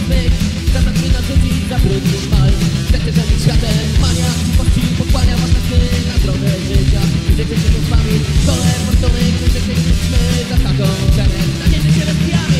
swych. Zasad mi narzucić za brudny szmal. Chcecie rządzić światem, mania miłości pokłania was na sny, na drodze życia. Idziecie się głupami, kole fortuny, krzyczycie jesteśmy za taką cenę. Staniecie się bestiami.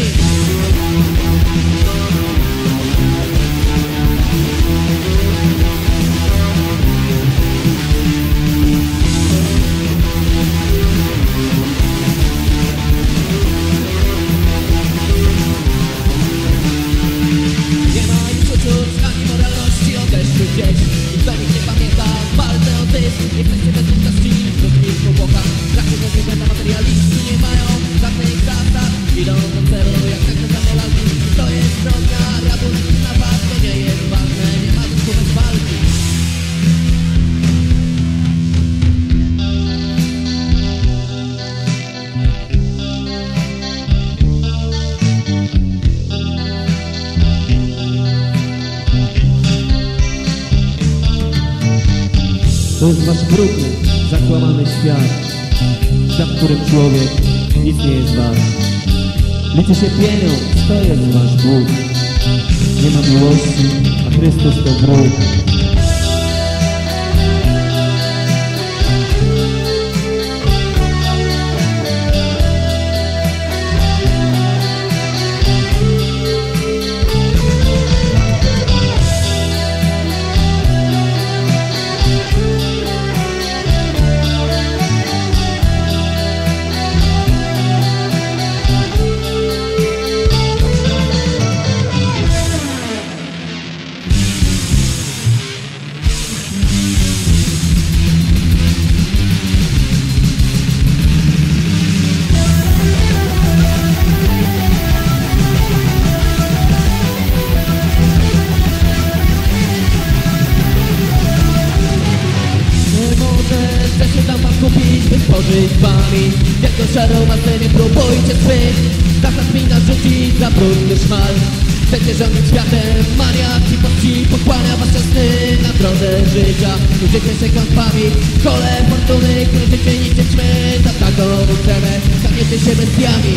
Jesteście bezlitosni, zrozumieć po bokach. Braku rozwiązania materialiści nie mają żadnych zasad. Idą do celu jak nakręcane lalki. To jest droga, rabun na was, to nie jest ważne. Nie ma zysku bez walki. To jest wasz brudny, zakłamany świat, świat, w którym człowiek nic nie jest wart. Liczy się pieniądz, to jest wasz Bóg. Nie ma miłości, a Chrystus to wróg. Wytworzyć wami wielką szarą masę, nie próbujcie swych. Zasad mi narzucić za brudny szmal. Chcecie rządzić światem, maniak miłości pokłania wasze sny na drodze życia. Ludzicie się kłamstwami, kole fortuny, kręcicie niczym ćmy. Za taką cenę staniecie się bestiami.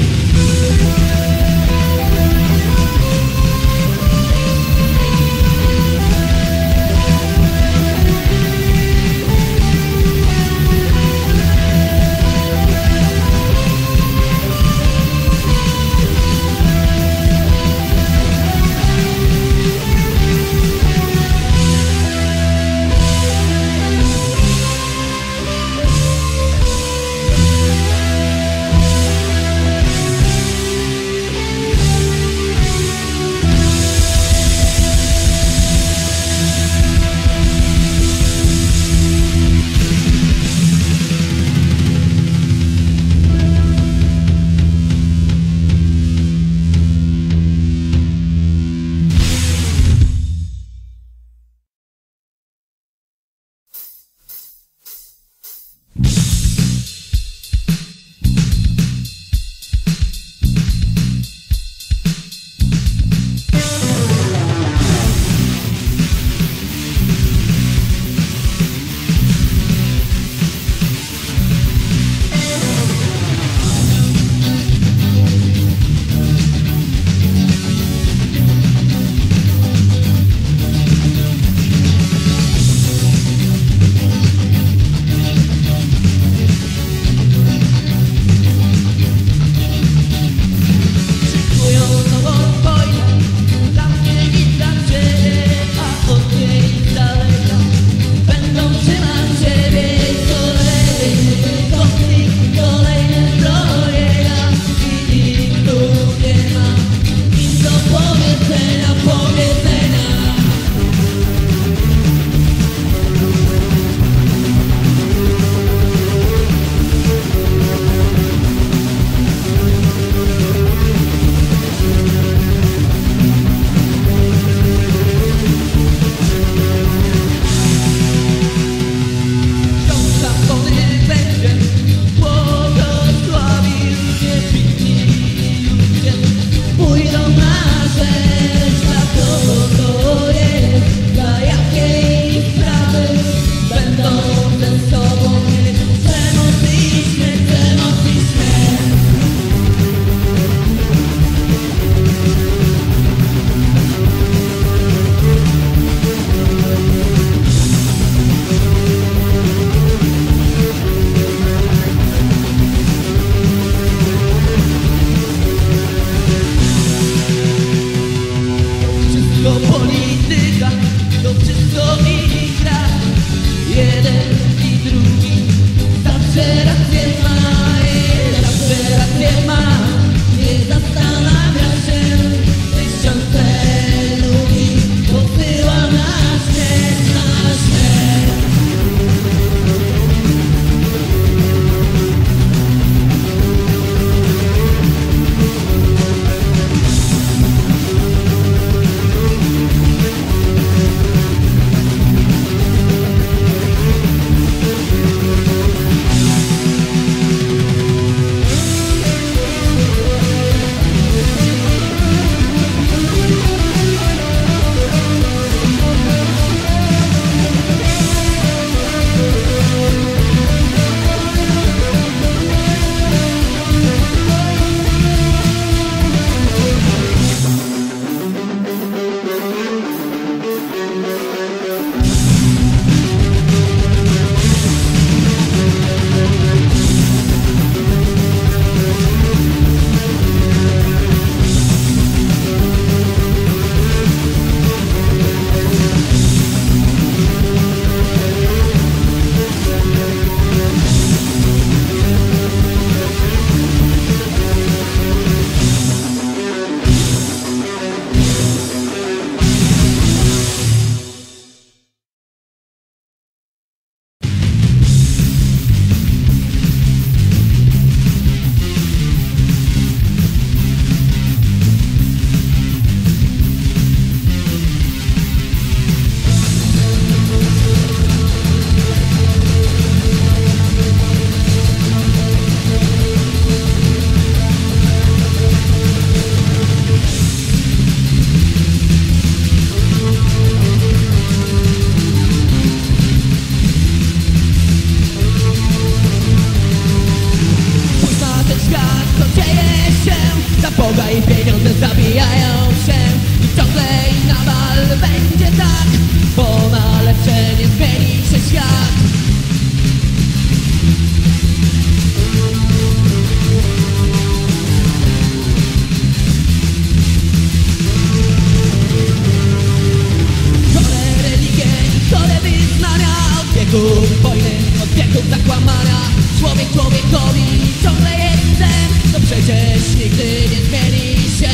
wieków zakłamania. Człowiek człowiekowi ciągle jest ten, to przecież nigdy nie zmieni się.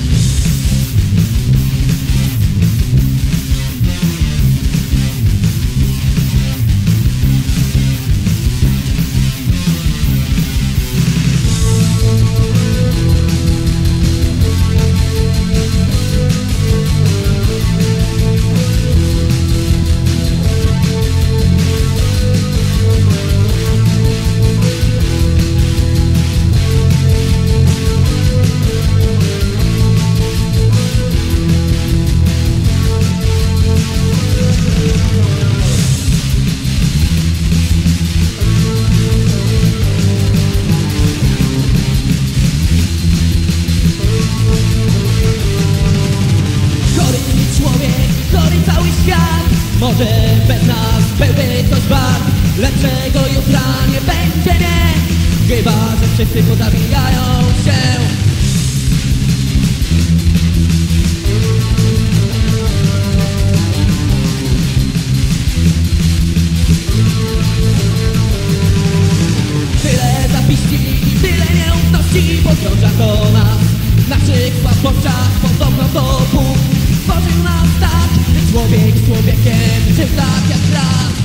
Może bez nas byłby coś wart, lepszego jutra nie będzie, nie. Chyba że wszyscy pozabijają się. Tyle zapiści i tyle nieufności pogrąża do nas. Naszych słabościach podobno to Bóg stworzył nas tak, by człowiek z człowiekiem żył tak jak raz.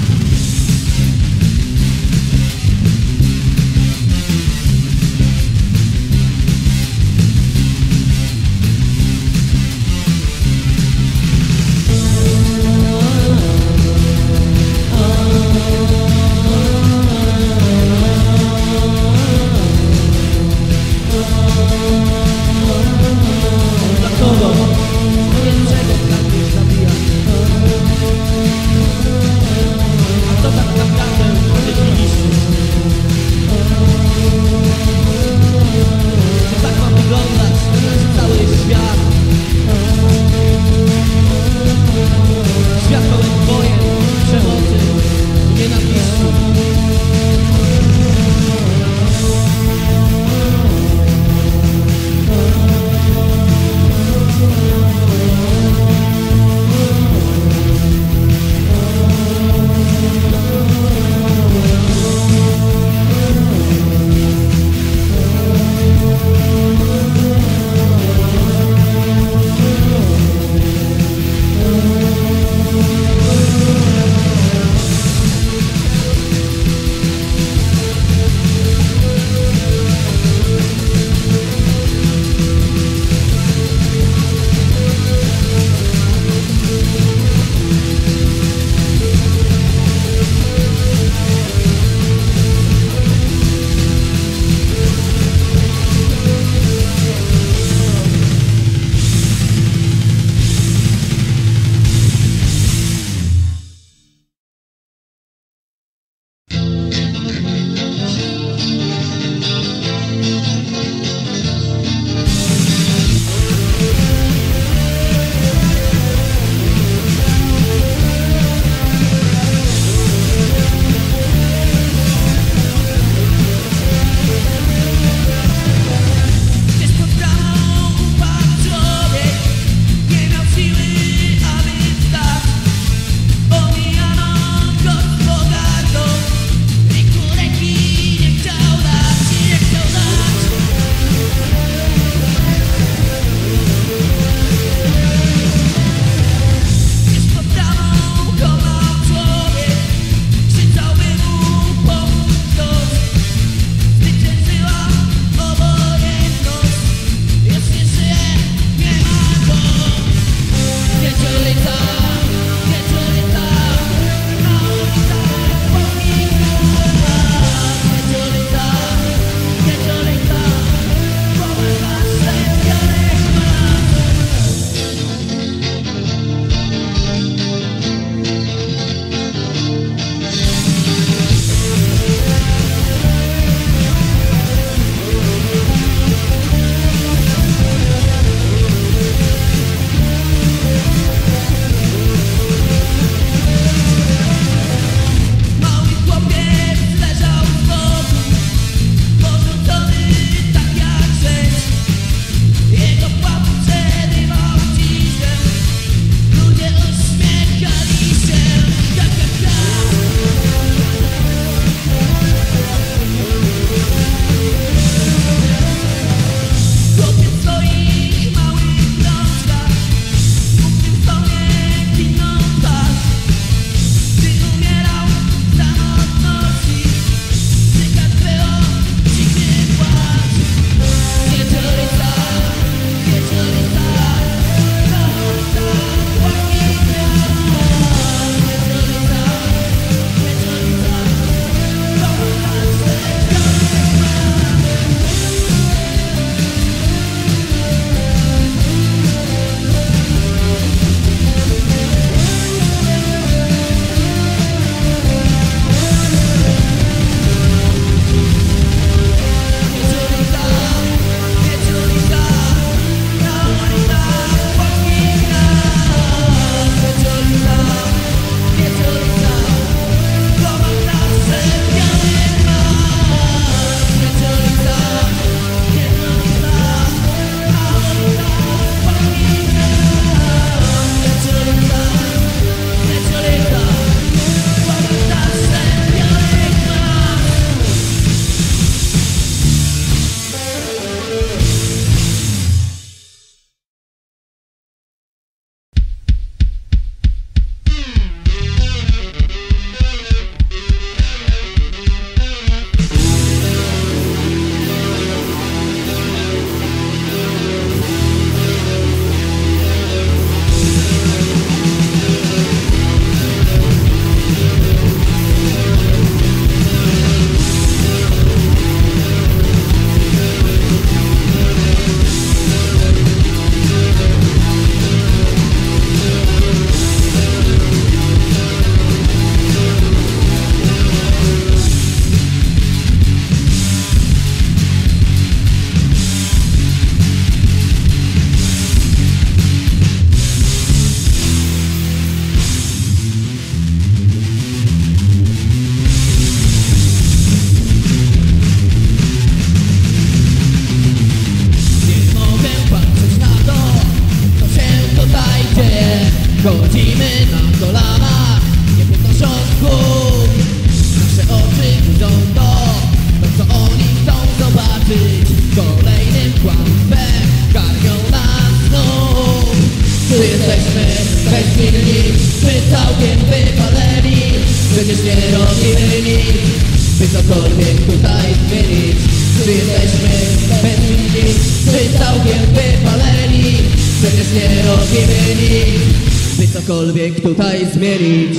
chodzimy na kolanach, nie podnosząc głów. Nasze oczy widzą to, co oni chcą zobaczyć. Kolejnym kłamstwem karmią nas znów. Tu jesteśmy bezsilni, my całkiem wypaleni. Przecież nie robimy nic, by cokolwiek tutaj zmienić. Tu jesteśmy bezsilni, my całkiem wypaleni. Przecież nie robimy nic, by cokolwiek tutaj zmienić.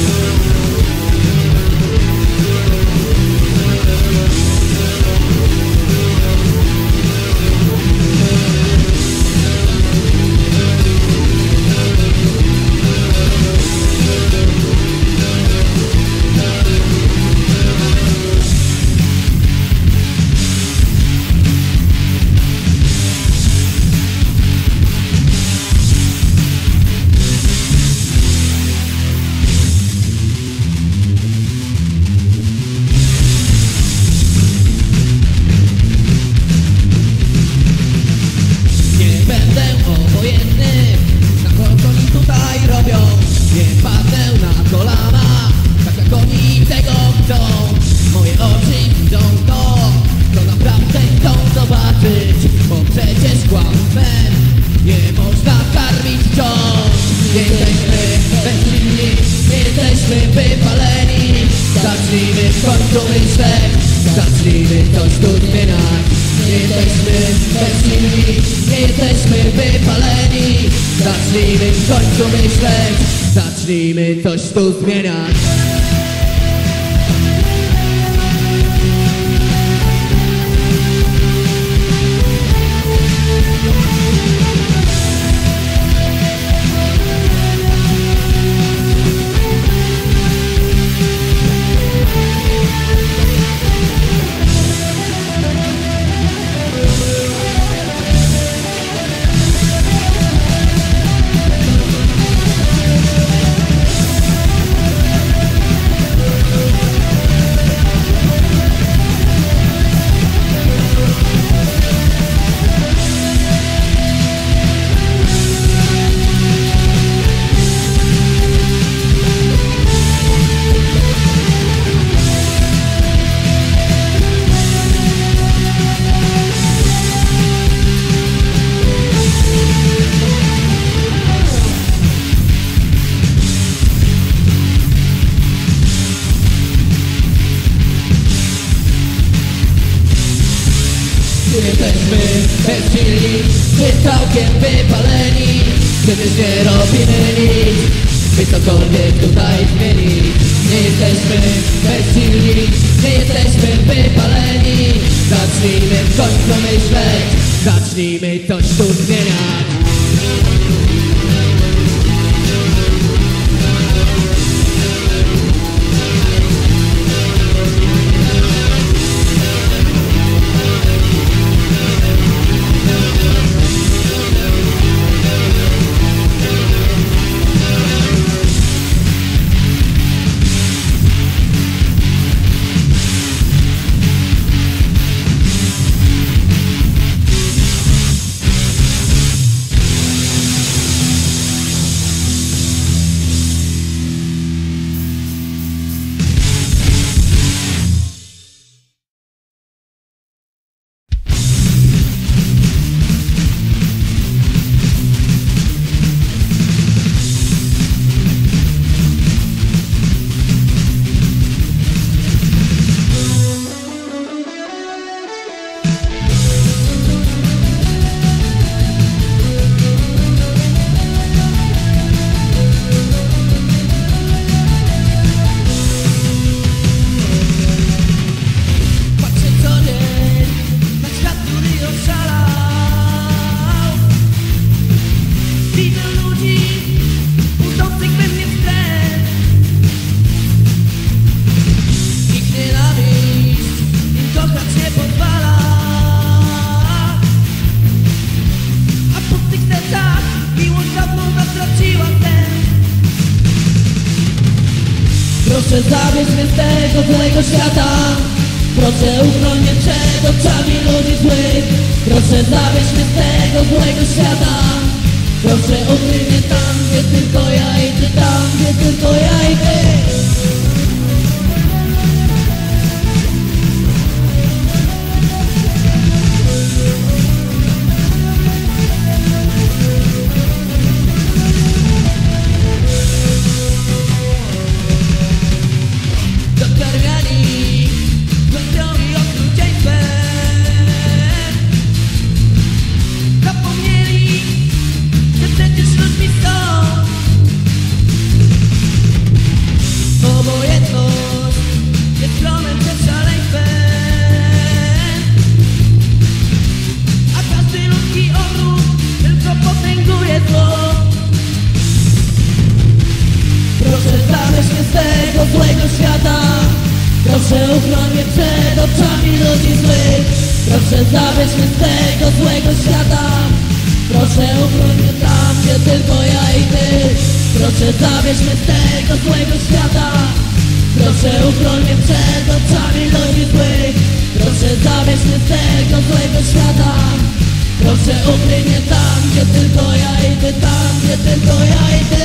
Nie padnę na kolana, tak jak oni tego chcą. Moje oczy widzą to, co naprawdę chcą zobaczyć. Bo przecież kłamstwem nie można karmić wciąż. Nie jesteśmy bezsilni, nie jesteśmy wypaleni. Zacznijmy w końcu myśleć, zacznijmy coś tu zmieniać. Nie jesteśmy bezsilni, nie jesteśmy wypaleni. Zacznijmy w końcu myśleć, zacznijmy coś tu zmieniać. Jesteśmy bezsilni, my całkiem wypaleni. Przecież nie robimy nic, by cokolwiek tutaj zmienić. Nie jesteśmy bezsilni, nie jesteśmy wypaleni. Zacznijmy w końcu myśleć, zacznijmy coś tu zmieniać. Proszę zabierz mnie z tego złego świata. Proszę uchroń mnie przed oczami ludzi złych. Proszę zabierz mnie z tego złego świata. Proszę ukryj mnie tam, gdzie tylko ja i ty, tam, gdzie tylko ja i ty. Złego świata, proszę uchroń mnie przed oczami ludzi złych. Proszę zabierz mnie z tego złego świata, proszę uchroń mnie tam, gdzie tylko ja i ty. Proszę zabierz mnie z tego złego świata, proszę uchroń mnie przed oczami ludzi złych. Proszę zabierz mnie z tego złego świata, proszę ukryj mnie tam, gdzie tylko ja i ty, tam, gdzie tylko ja i ty.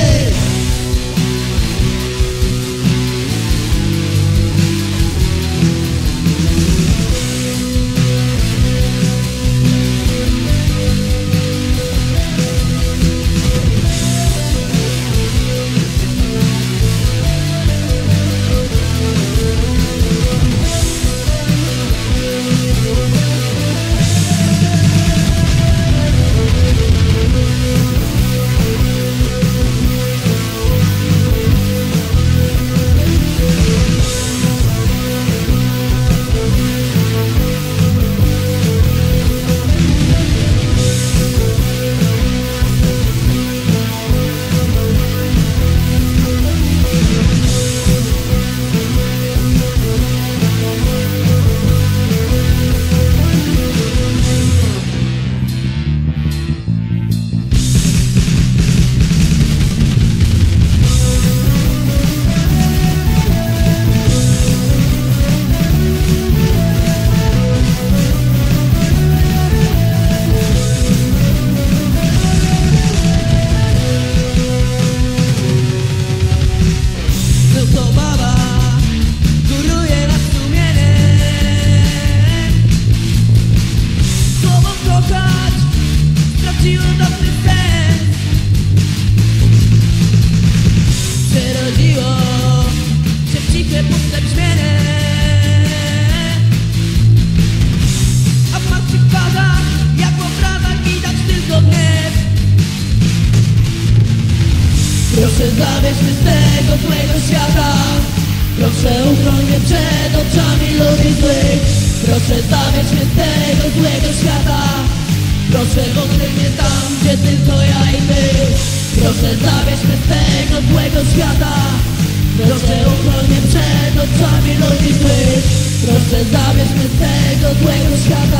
Proszę zabierz mnie z tego złego świata, proszę uchroń mnie przed oczami ludzi złych. Proszę zabierz mnie z tego złego świata, proszę ukryj mnie tam, gdzie tylko ja i ty. Proszę zabierz mnie z tego złego świata, proszę uchroń mnie przed oczami ludzi złych. Proszę zabierz mnie z tego złego świata,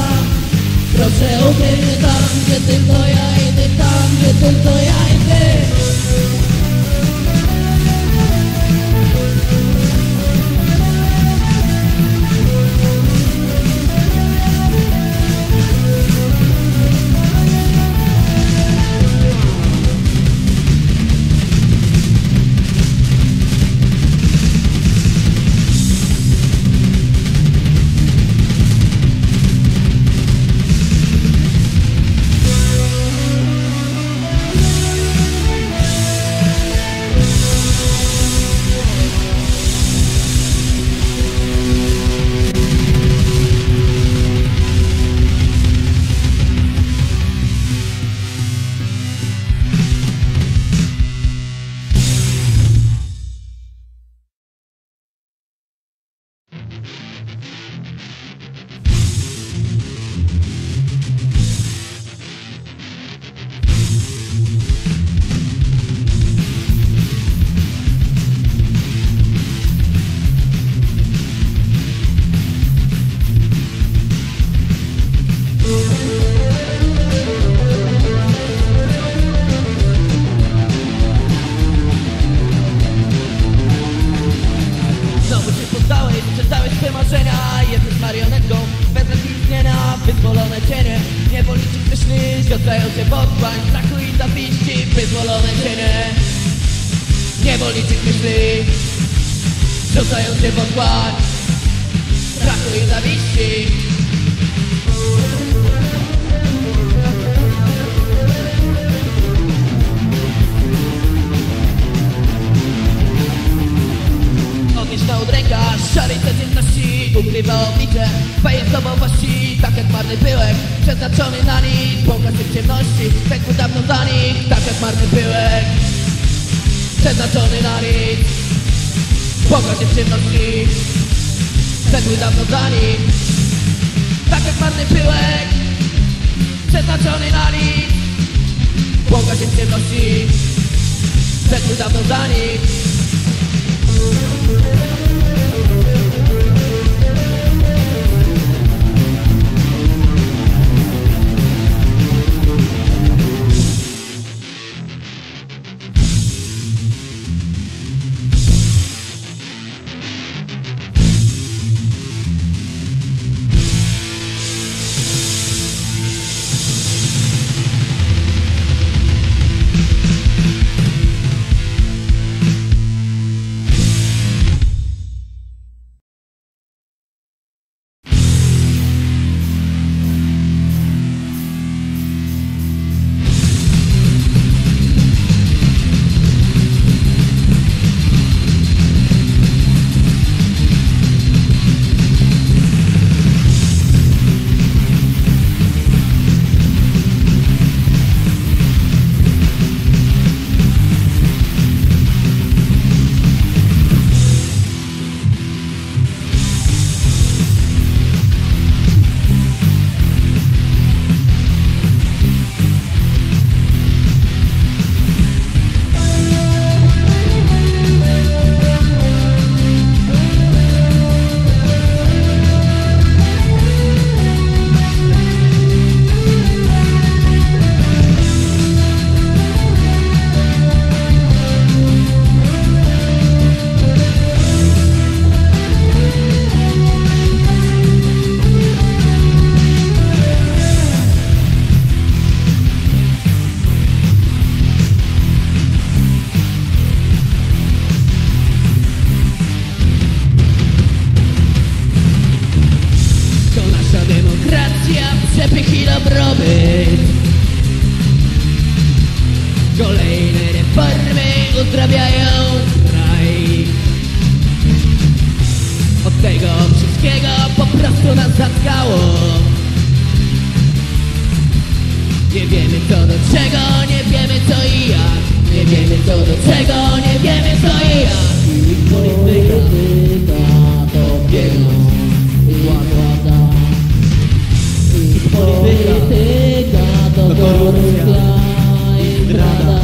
proszę ukryj mnie tam, gdzie tylko ja i ty, tam, gdzie tylko ja i ty. Wyzwolone cienie niewolniczych myśli rzucają się w otchłań strachu i zawiści. Na udręka szarej codzienności ukrywa oblicze twoje osobowości, tak jak marny pyłek przeznaczony na nic, błąka się w ciemności pękł dawno za nich, tak jak marny pyłek przeznaczony na nic, błąka się w ciemności pękł dawno za nich, tak jak marny pyłek przeznaczony na nic, błąka się w ciemności pękł dawno za nich. Przepych i dobrobyt. Kolejne reformy uzdrawiają kraj. Od tego wszystkiego po prostu nas zatkało. Nie wiemy co do czego, nie wiemy co i jak. Nie wiemy co do czego, nie wiemy co i jak. I polityka to pieniądz i władza. Polityka to korupcja i zdrada.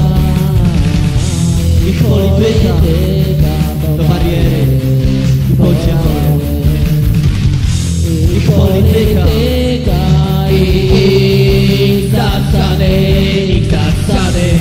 Ich polityka to bariery i podziały. Ich polityka i zasady, ich zasady.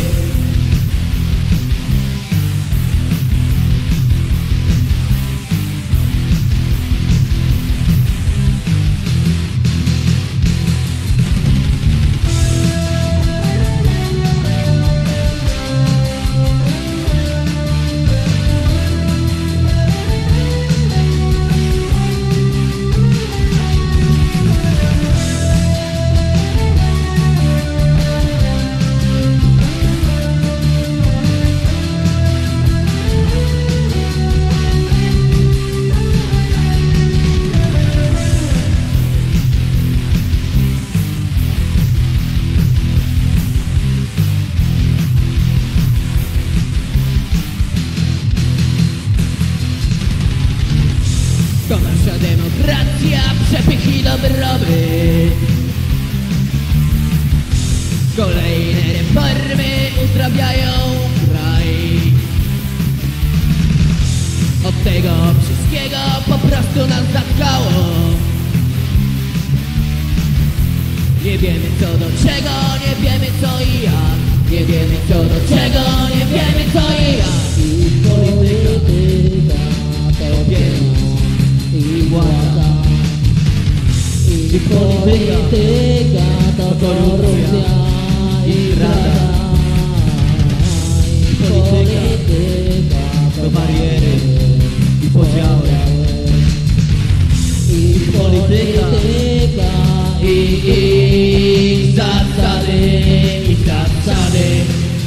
To nasza demokracja, przepych i dobrobyt. Kolejne reformy uzdrawiają kraj. Od tego wszystkiego po prostu nas zatkało. Nie wiemy co do czego, nie wiemy co i jak. Nie wiemy co do czego, nie wiemy co i jak. I polityka to pieniądz i władza. I polityka to korupcja i zdrada. zasady.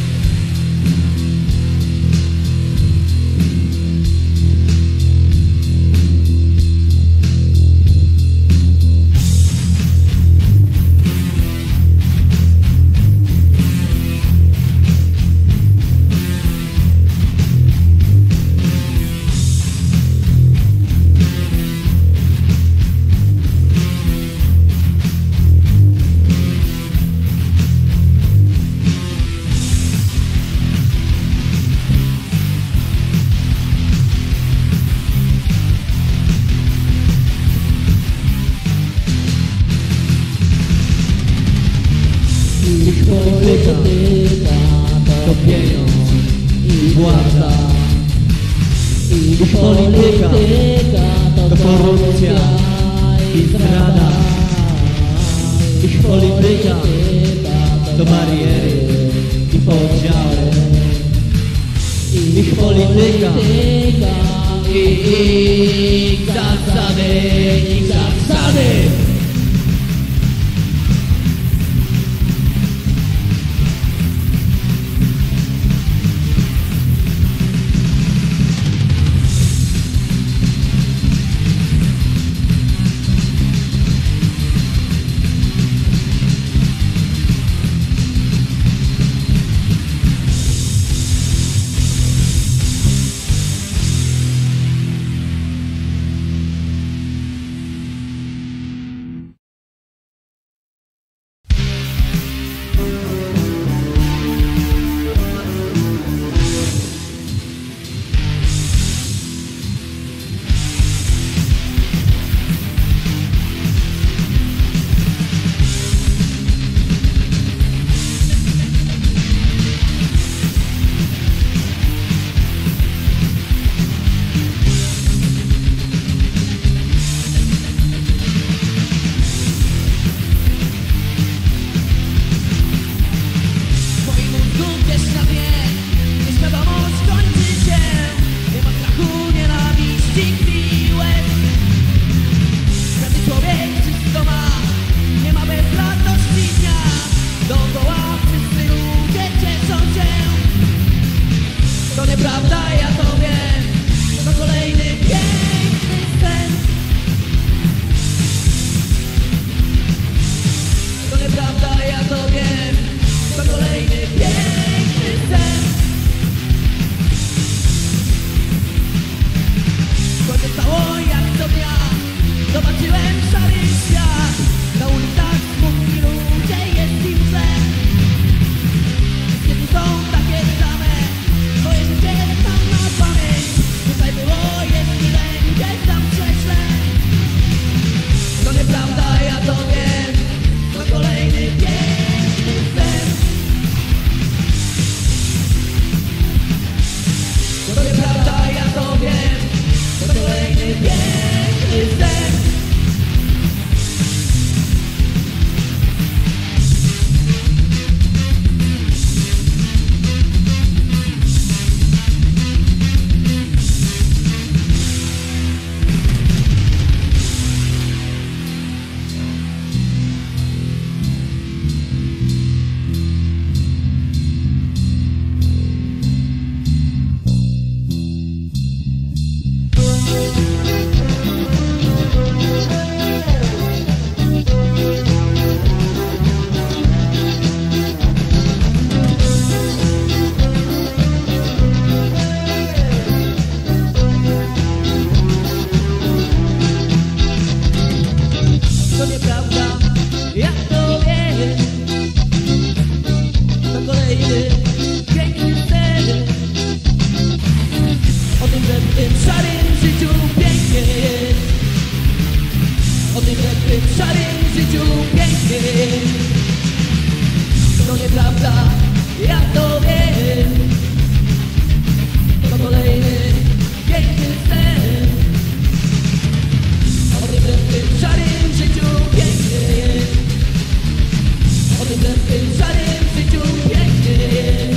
Polityka to pieniądz i władza. Polityka to korupcja i zdrada. Polityka to bariery i podziały. Polityka I zasady. W tym szarym życiu pięknie jest.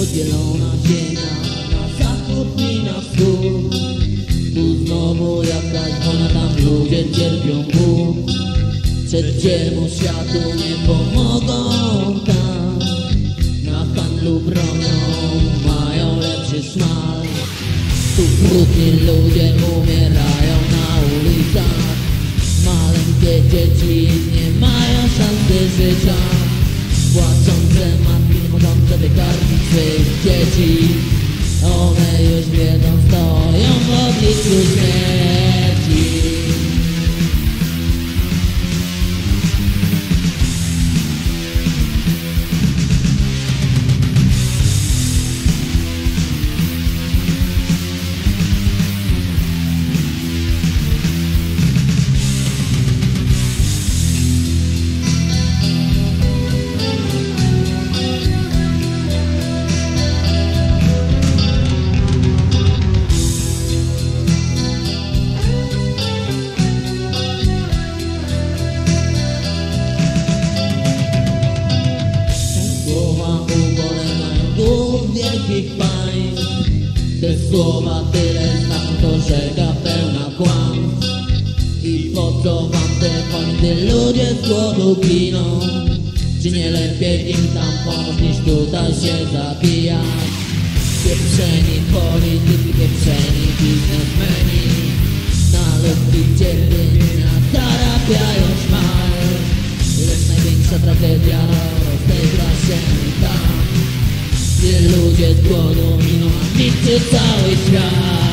podzielona ziemia na zachód i na wschód. Tu znowu jakaś wojna, tam ludzie cierpią ból. Trzeciemu światu nie pomogą tam. Na handlu bronią mają lepszy szmal. Tu brudni ludzie umierają na ulicach. Maleńkie dzieci nie mają szansy życia. Płaczące matki nie mogące wykarmić swych dzieci. One już wiedzą, stoją w obliczu śmierci. Te słowa tyle znaczą, to rzeka pełna kłamstw. I po co wam te wojny, gdy ludzie z głodu giną? Czy nie lepiej im tam pomóc, niż tutaj się zabijać? Pieprzeni politycy, pieprzeni biznesmeni na ludzkich cierpienia zarabiają szmal. Lecz największa tragedia rozegra się tam, gdzie ludzie z głodu giną, a niszczy cały świat.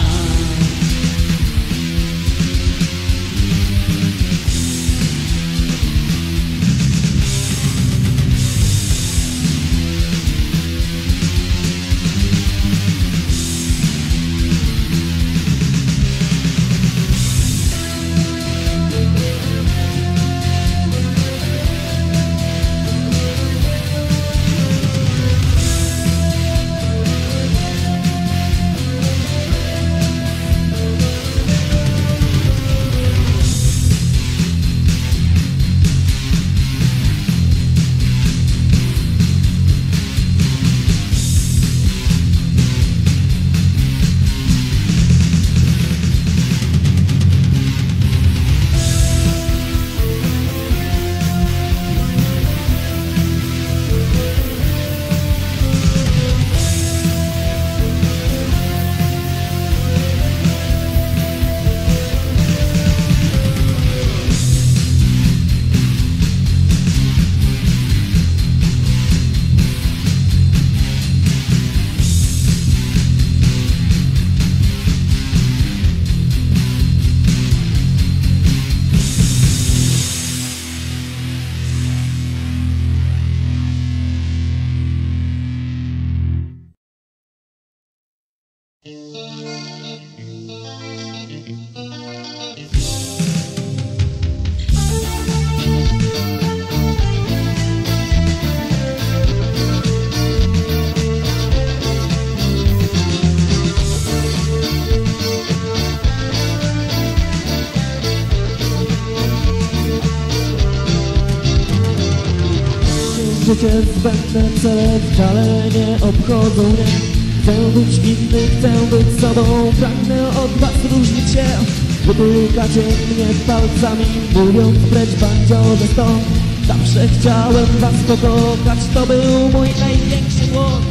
Życie zbędne, cele wcale nie obchodzą mnie. Chcę być inny, chcę być sobą, pragnę od was różnić się. Wytykacie mnie palcami, mówiąc precz bandziorze stąd. Zawsze chciałem was pokochać, to był mój największy błąd.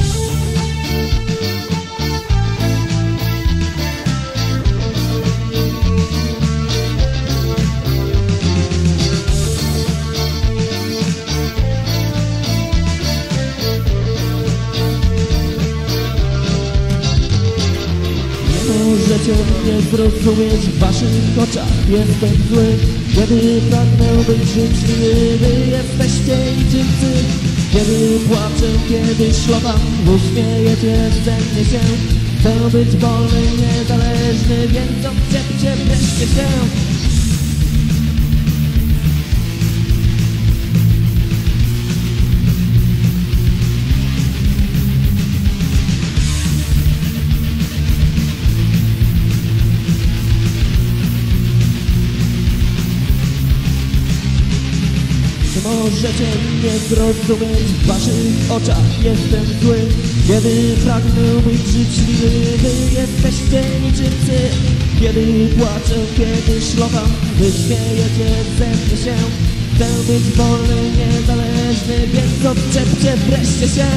Możecie mnie zrozumieć, w waszych oczach jestem zły. Kiedy pragnę być życzliwy, wy jesteście niczym cyd. Kiedy płaczę, kiedy ślubam, uśmiejecie ze mnie się. Chcę być wolny, niezależny, więc odczepcie wreszcie się. możecie mnie zrozumieć. W waszych oczach jestem zły, kiedy pragnę być życzliwy. Wy jesteście niczym psy. Kiedy płaczę, kiedy szlokam, wy śmiejecie ze mnie się. Chcę być wolny, niezależny, więc odczepcie wreszcie się.